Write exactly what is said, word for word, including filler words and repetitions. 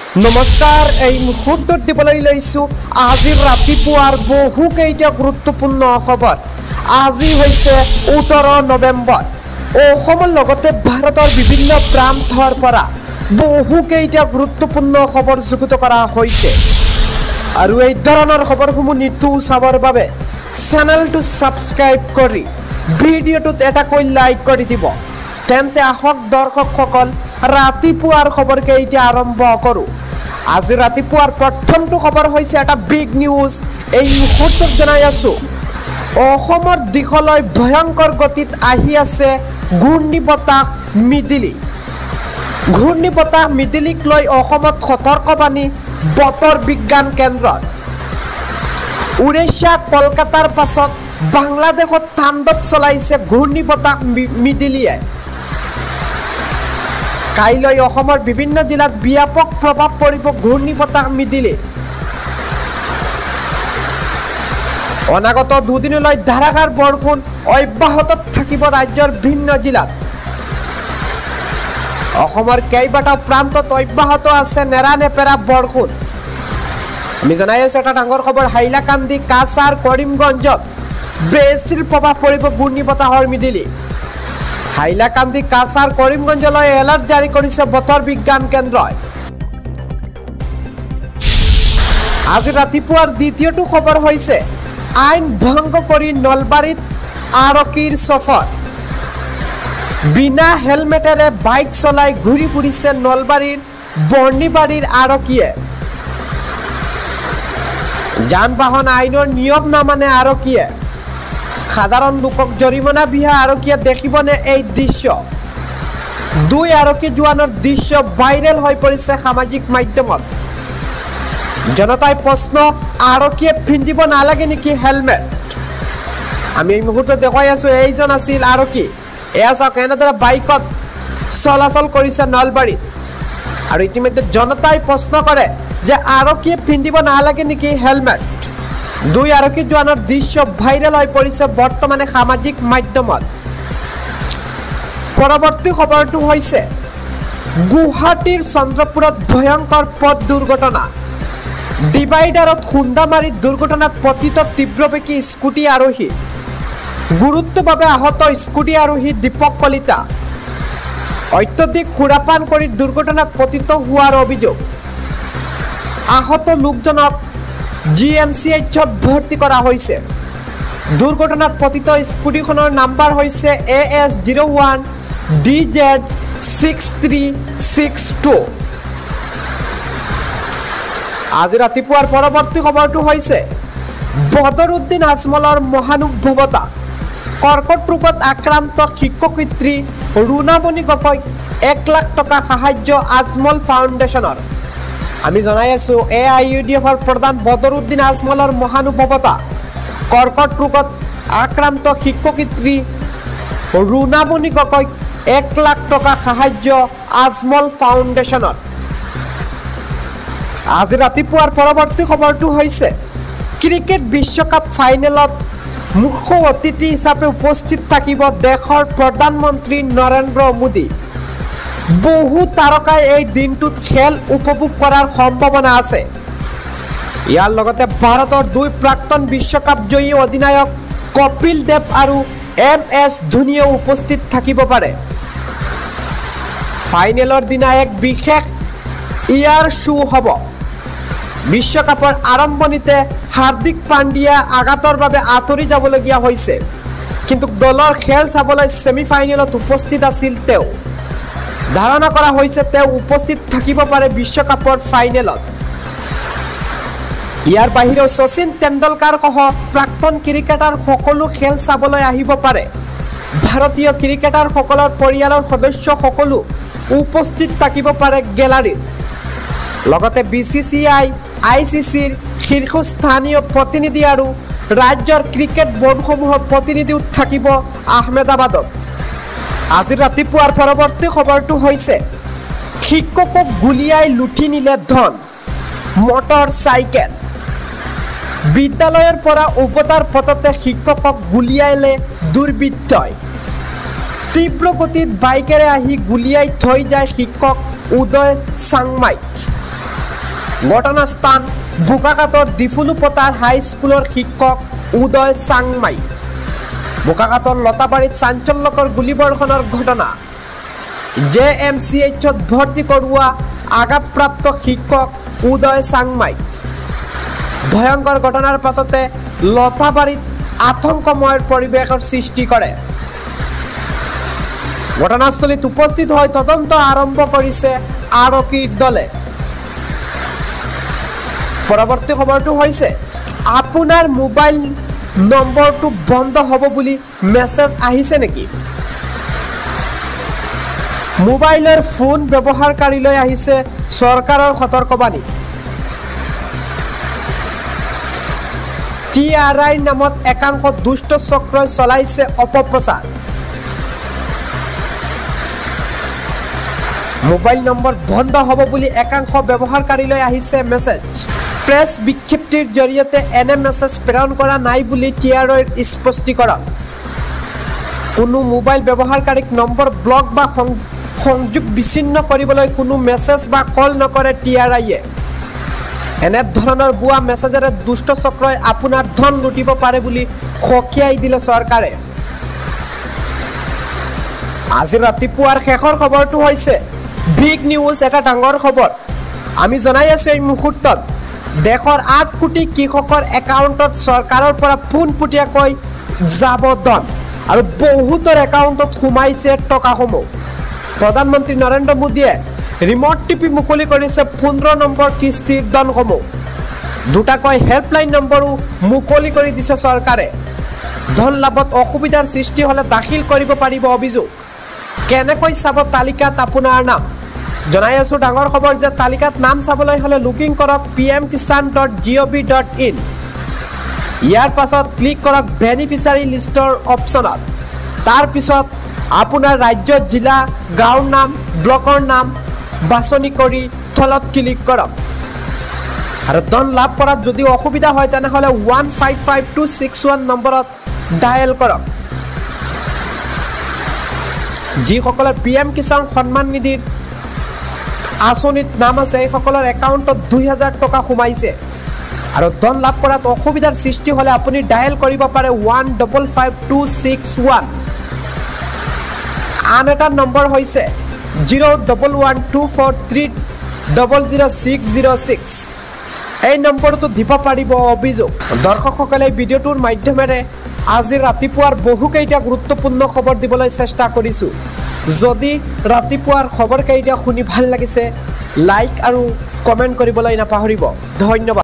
নমস্কাৰ এই মুহূৰ্তত দিবলৈ লৈছো আজি ৰাতিপুৱাৰ বহু কেইটা গুৰুত্বপূৰ্ণ খবৰ। আজি হৈছে ওঠৰ নৱেম্বৰ। অসমৰ লগতে ভাৰতৰ বিভিন্ন প্ৰান্তৰ পৰা বহু কেইটা গুৰুত্বপূৰ্ণ খবৰ যুগুত কৰা হৈছে আৰু এই ধৰণৰ খবৰসমূহ নিতৌ চাবৰ বাবে চেনেলটো ছাবস্ক্ৰাইব কৰি ভিডিঅ'টোত এটাকৈ লাইক কৰি দিব। তেন্তে আহক দৰ্শকসকল ৰাতিপুৱাৰ খবৰ কেইটা আৰম্ভ কৰোঁ। আজি ৰাতিপুৱাৰ প্ৰথমটো খবৰ হৈছে এটা বিগ নিউজ। এই মুহূৰ্তত জনাই আছো অসমৰ দিশলৈ ভয়ংকৰ গতিত আহি আছে ঘূৰ্ণী বতাহ মিডিলি। ঘূৰ্ণী বতাহ মিডিলিক লৈ অসমত সতৰ্কবাণী বতৰ বিজ্ঞান কেন্দ্ৰৰ। উৰিষ্যা কলকাতাৰ পাছত বাংলাদেশত তাণ্ডৱ চলাইছে ঘূৰ্ণী বতাহ মিডিলিয়ে। কাইলৈ অসমৰ বিভিন্ন জিলাত ব্যাপক প্ৰভাৱ পৰিব ঘূৰ্ণী বতাহ মিডিলি। অনাগত দুদিনলৈ ধাৰাসাৰ বৰষুণ অব্যাহত থাকিব ৰাজ্যৰ বিভিন্ন জিলাত। অসমৰ কেইবাটাও প্ৰান্তত অব্যাহত আছে নেৰানেপেৰা বৰষুণ। আমি জনাই আছো এটা ডাঙৰ খবৰ, হাইলাকান্দি, কাছাৰ, কৰিমগঞ্জত বেছিৰ প্ৰভাৱ পৰিব ঘূৰ্ণী বতাহৰ মিডিলি। হাইলাকান্দি, কাছাৰ, কৰিমগঞ্জলৈ এলাৰ্ট জাৰি কৰিছে বতৰ বিজ্ঞান কেন্দ্ৰই। আজি ৰাতিপুৱাৰ দ্বিতীয়টো খবৰ হৈছে আইন ভংগ কৰি নলবাৰীত আৰক্ষীৰ চফৰ। বিনা হেলমেটেৰে বাইক চলাই ঘূৰি ফুৰিছে নলবাৰীৰ বৰ্ণিবাৰীৰ আৰক্ষীয়ে। যান বাহন আইনৰ নিয়ম নামানে আৰক্ষীয়ে। সাধাৰণ লোকক জৰিমনা বিহা আৰক্ষীয়ে দেখিবনে এই দৃশ্য? দুই আৰক্ষী জোৱানৰ দৃশ্য ভাইৰেল হৈ পৰিছে সামাজিক মাধ্যমত। জনতাই প্ৰশ্ন, আৰক্ষীয়ে পিন্ধিব নালাগে নেকি হেলমেট? আমি এই মুহূৰ্তত দেখুৱাই আছো এইজন আছিল আৰক্ষী। এয়া চাওক এনেদৰে বাইকত চলাচল কৰিছে নলবাৰীত আৰু ইতিমধ্যে জনতাই প্ৰশ্ন কৰে যে আৰক্ষীয়ে পিন্ধিব নালাগে নেকি হেলমেট? দুই আৰক্ষী জোৱানৰ দৃশ্য ভাইৰেল হৈ পৰিছে বৰ্তমানে সামাজিক মাধ্যমত। পৰৱৰ্তী খবৰটো হৈছে গুৱাহাটীৰ চন্দ্ৰপুৰত ভয়ংকৰ পথ দুৰ্ঘটনা। ডিভাইডাৰত খুন্দা মাৰি দুৰ্ঘটনাত পতিত তীব্ৰবেগী স্কুটি আৰোহী। গুৰুত্বভাৱে আহত স্কুটি আৰোহী দীপক কলিতা। অত্যধিক সুৰাপান কৰি দুৰ্ঘটনাত পতিত হোৱাৰ অভিযোগ। আহত লোকজনক জি এম চি এইচত ভৰ্তি কৰা হৈছে। দুৰ্ঘটনাত পতিত স্কুটিখনৰ নাম্বাৰ হৈছে A S zero' one D Z six three six two. আজি ৰাতিপুৱাৰ পৰৱৰ্তী খবৰটো হৈছে বদৰুদ্দিন আজমলৰ মহানুভৱতা। কৰ্কট ৰোগত আক্ৰান্ত শিক্ষয়িত্ৰী ৰুণামণি গগৈক এক লাখ টকা সাহায্য আজমল ফাউণ্ডেশ্যনৰ। আমি জনাই আছো এ আই ইউ ডি এফৰ প্ৰধান বদৰুদ্দিন আজমলৰ মহানুভৱতা। কৰ্কট ৰোগত আক্ৰান্ত শিক্ষয়িত্ৰী ৰুণামণি গগৈক এক লাখ টকা সাহায্য আজমল ফাউণ্ডেশ্যনৰ। আজি ৰাতিপুৱাৰ পৰৱৰ্তী খবৰটো হৈছে ক্ৰিকেট বিশ্বকাপ ফাইনেলত মুখ্য অতিথি হিচাপে উপস্থিত থাকিব দেশৰ প্ৰধানমন্ত্ৰী নৰেন্দ্ৰ মোদী। বহু তাৰকাই এই দিনটোত খেল উপভোগ কৰাৰ সম্ভাৱনা আছে। ইয়াৰ লগতে ভাৰতৰ দুই প্ৰাক্তন বিশ্বকাপ জয়ী অধিনায়ক কপিল দেৱ আৰু এম এছ ধোনীয়েও উপস্থিত থাকিব পাৰে। ফাইনেলৰ দিনা এক বিশেষ ইয়াৰ শ্বু হ'ব। বিশ্বকাপৰ আৰম্ভণিতে হাৰ্দিক পাণ্ডিয়া আঘাতৰ বাবে আঁতৰি যাবলগীয়া হৈছে, কিন্তু দলৰ খেল চাবলৈ ছেমিফাইনেলত উপস্থিত আছিল তেওঁ। ধাৰণা কৰা হৈছে তেওঁ উপস্থিত থাকিব পাৰে বিশ্বকাপৰ ফাইনেলত। ইয়াৰ বাহিৰেও শচীন তেণ্ডুলকাৰ সহ প্ৰাক্তন ক্ৰিকেটাৰ সকলো খেল চাবলৈ আহিব পাৰে। ভাৰতীয় ক্ৰিকেটাৰসকলৰ পৰিয়ালৰ সদস্য সকলো উপস্থিত থাকিব পাৰে গেলাৰীত। লগতে B C C I, I C চিৰ শীৰ্ষস্থানীয় প্ৰতিনিধি আৰু ৰাজ্যৰ ক্ৰিকেট বোৰ্ডসমূহৰ প্ৰতিনিধিও থাকিব আহমেদাবাদত। আজি ৰাতিপুৱাৰ পৰৱৰ্তী খবৰটো হৈছে শিক্ষকক গুলীয়াই লুটি নিলে ধন, মটৰ চাইকেল। বিদ্যালয়ৰ পৰা উভতাৰ পথতে শিক্ষকক গুলীয়ালে দুৰ্বৃত্তই। তীব্ৰ গতিত বাইকেৰে আহি গুলীয়াই থৈ যায় শিক্ষক উদয় চাংমাইক। ঘটনাস্থান বোকাখাতৰ ডিফুলুপতাৰ হাইস্কুলৰ শিক্ষক উদয় চাংমাই। বোকাখাতৰ লতাবাৰীত চাঞ্চল্যকৰ গুলীবৰ্ষণৰ ঘটনা। জে এম চি এইচত ভৰ্তি কৰোৱা আঘাতপ্ৰাপ্ত শিক্ষক উদয় চাংমাই। ভয়ংকৰ ঘটনাৰ পাছতে লতাবাৰীত আতংকময় পৰিৱেশৰ সৃষ্টি কৰে। ঘটনাস্থলীত উপস্থিত হৈ তদন্ত আৰম্ভ কৰিছে আৰক্ষীৰ দলে। পৰৱৰ্তী খবৰটো হৈছে আপোনাৰ মোবাইল নম্বৰটো বন্ধ হ'ব বুলি মেছেজ আহিছে নেকি? মোবাইলৰ ফোন ব্যৱহাৰকাৰীলৈ আহিছে চৰকাৰৰ সতৰ্কবাণী। টি আৰ আই নামত একাংশ দুষ্ট চক্ৰই চলাইছে অপপ্ৰচাৰ। মোবাইল নম্বৰ বন্ধ হ'ব বুলি একাংশ ব্যৱহাৰকাৰীলৈ আহিছে মেছেজ। প্ৰেছ বিজ্ঞপ্তিৰ জৰিয়তে এনে মেছেজ প্ৰেৰণ কৰা নাই বুলি টি আৰ আইৰ স্পষ্টীকৰণ। কোনো মোবাইল ব্যৱহাৰকাৰীক নম্বৰ ব্লক বা সংযোগ বিচ্ছিন্ন কৰিবলৈ কোনো মেছেজ বা কল নকৰে টি আৰ আইয়ে। এনে ধৰণৰ ভুৱা মেছেজেৰে দুষ্ট চক্ৰই আপোনাৰ ধন লুটিব পাৰে বুলি সকীয়াই দিলে চৰকাৰে। আজি ৰাতিপুৱাৰ শেষৰ খবৰটো হৈছে বিগ নিউজ, এটা ডাঙৰ খবৰ। আমি জনাই আছো এই মুহূৰ্তত দেশৰ আঠ কোটি কৃষকৰ একাউণ্টত চৰকাৰৰ পৰা পোনপটীয়াকৈ যাব ধন আৰু বহুতৰ একাউণ্টত সোমাইছে টকাসমূহ। প্ৰধানমন্ত্ৰী নৰেন্দ্ৰ মোদীয়ে ৰিমট টিপি মুকলি কৰিছে পোন্ধৰ নম্বৰ কিস্তিৰ ধনসমূহ। দুটাকৈ হেল্পলাইন নম্বৰো মুকলি কৰি দিছে চৰকাৰে। ধন লাভত অসুবিধাৰ সৃষ্টি হ'লে দাখিল কৰিব পাৰিব অভিযোগ। কেনেকৈ চাব তালিকাত আপোনাৰ নাম? জনাই আছো ডাঙৰ খবৰ যে তালিকাত নাম চাবলৈ হ'লে লুকিং কৰক P M Kisan dot G O' V dot in. ইয়াৰ পাছত ক্লিক কৰক বেনিফিচিয়াৰী লিষ্টৰ অপশ্যনত। তাৰপিছত আপোনাৰ ৰাজ্য, জিলা, গাঁৱৰ নাম, ব্লকৰ নাম বাছনি কৰি থলত ক্লিক কৰক। আৰু ধন লাভ কৰাত যদি অসুবিধা হয় তেনেহ'লে one five five two six one নম্বৰত ডায়েল কৰক। যিসকলৰ পি এম কিষাণ সন্মান নিধিৰ আঁচনিত নাম আছে সেইসকলৰ একাউণ্টত দুই হাজাৰ টকা সোমাইছে। আৰু ধন লাভ কৰাত অসুবিধাৰ সৃষ্টি হ'লে আপুনি ডায়েল কৰিব পাৰে one double five two six one. আন এটা নম্বৰ হৈছে zero' double one two four three double zero' six zero' six. এই নম্বৰটো দিব পাৰিব অভিযোগ। দৰ্শকসকলে ভিডিঅ'টোৰ মাধ্যমেৰে আজি ৰাতিপুৱাৰ বহুকেইটা গুৰুত্বপূৰ্ণ খবৰ দিবলৈ চেষ্টা কৰিছোঁ। যদি ৰাতিপুৱাৰ খবৰকেইটা শুনি ভাল লাগিছে লাইক আৰু কমেণ্ট কৰিবলৈ নাপাহৰিব। ধন্যবাদ।